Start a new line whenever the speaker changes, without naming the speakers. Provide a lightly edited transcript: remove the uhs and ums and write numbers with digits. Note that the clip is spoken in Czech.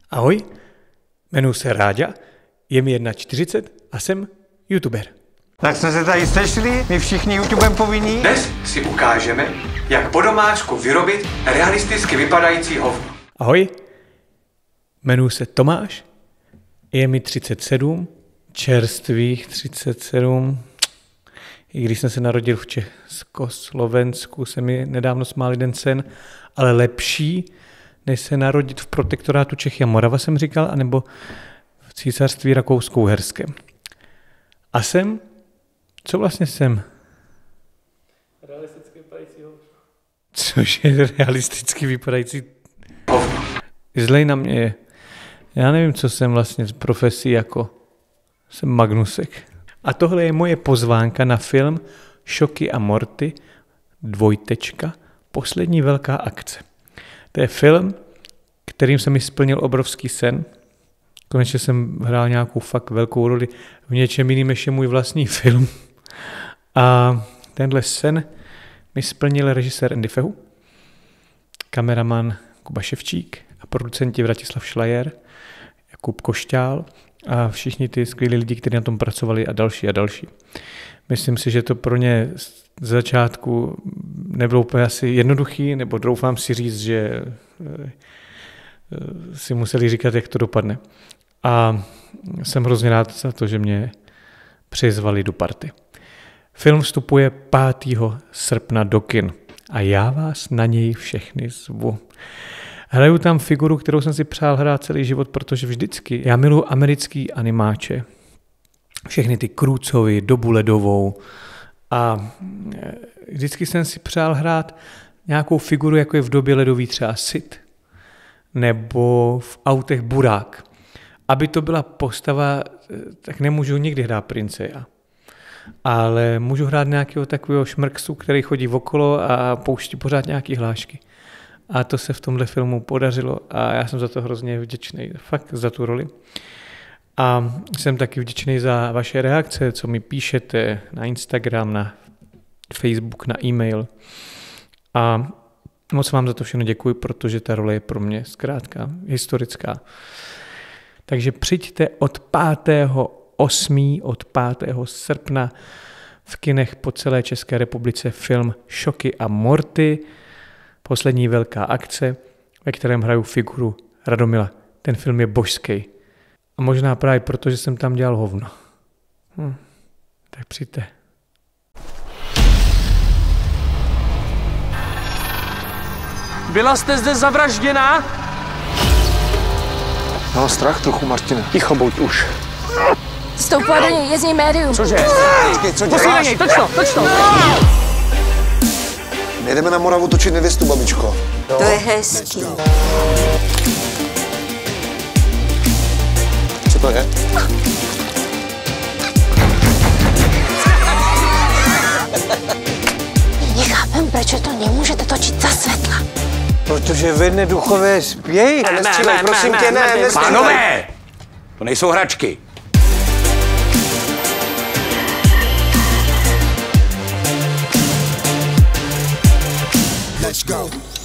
Ahoj, jmenuji se Ráďa, je mi 41 a jsem youtuber.
Tak jsme se tady sešli, my všichni YouTubem povinní.
Dnes si ukážeme, jak po domáčku vyrobit realisticky vypadající hovno.
Ahoj, jmenuji se Tomáš, je mi 37, čerstvých 37. I když jsem se narodil v Československu, se mi nedávno smál jeden sen, ale lepší, než se narodit v protektorátu Čechy a Morava, jsem říkal, anebo v císařství Rakousko-Uherském. A jsem? Co vlastně jsem? Realisticky vypadající hovno. Což je realisticky vypadající
hovno?
Zlej na mě je. Já nevím, co jsem vlastně z profesí jako. Jsem Magnusek. A tohle je moje pozvánka na film Šoky a Morty, poslední velká akce. To je film, kterým se mi splnil obrovský sen. Konečně jsem hrál nějakou fakt velkou roli v něčem jiným, než je můj vlastní film. A tenhle sen mi splnil režisér Andy Fehu, kameraman Kuba Ševčík a producenti Vratislav Šlajer, Jakub Košťál a všichni ty skvělí lidi, kteří na tom pracovali a další a další. Myslím si, že to pro ně z začátku nebylo úplně asi jednoduchý, nebo doufám si říct, že si museli říkat, jak to dopadne. A jsem hrozně rád za to, že mě přizvali do party. Film vstupuje 5. srpna do kin a já vás na něj všechny zvu. Hraju tam figuru, kterou jsem si přál hrát celý život, protože vždycky, já miluji americký animáče, všechny ty Krůcovy, Dobu ledovou a vždycky jsem si přál hrát nějakou figuru, jako je v Době ledový třeba Sid nebo v Autech Burák. Aby to byla postava, tak nemůžu nikdy hrát prince já. Ale můžu hrát nějakého takového šmrksu, který chodí okolo a pouští pořád nějaký hlášky. A to se v tomhle filmu podařilo a já jsem za to hrozně vděčný, fakt za tu roli. A jsem taky vděčný za vaše reakce, co mi píšete na Instagram, na Facebook, na e-mail. A moc vám za to všechno děkuji, protože ta role je pro mě zkrátka historická. Takže přijďte od 5.8., od 5. srpna v kinech po celé České republice film Šoky a Morty, poslední velká akce, ve kterém hraju figuru Radomila. Ten film je božský. A možná právě proto, že jsem tam dělal hovno. Tak přijďte.
Byla jste zde zavražděná?
Mám strach trochu, Martine.
Ticho buď už.
Stoupla do něj, je z něj médium.
Cože?
Co
Posílej něj, toč to.
Nejdeme na Moravu točit nevěstu, babičko.
To je hezký.
Co to je?
Nechápem, proč to nemůžete točit za světla.
Protože ve dne duchové spějí. Nestřílej, prosím tě, ne.
Pánové, to nejsou hračky.
Let's go.